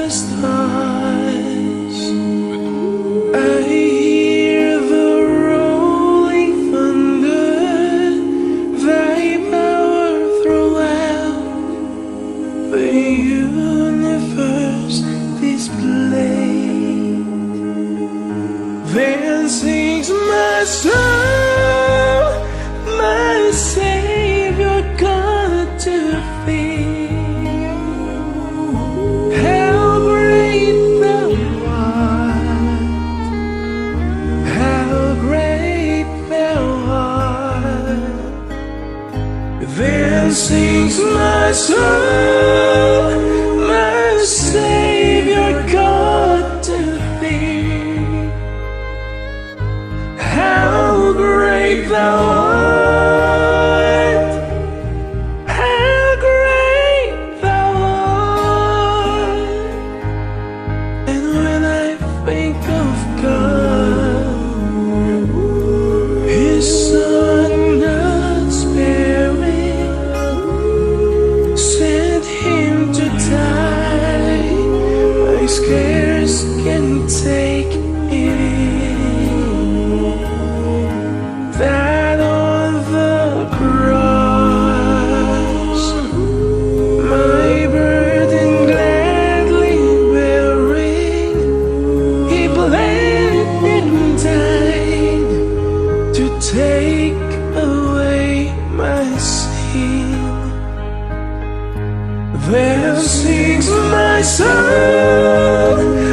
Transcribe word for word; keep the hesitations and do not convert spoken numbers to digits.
stars. I hear the rolling thunder, thy power throughout the universe displayed. Then sings my soul, my Savior God to thee. How great thou art, how great thou art. Then sings my soul, my Savior God to thee. How great thou art, how great thou art. And when I think of God, His Son not sparing, sent Him to die, I scarce can take it in, that on the cross, my burden gladly bearing, He bled and died to take away my sin. Then sings my soul,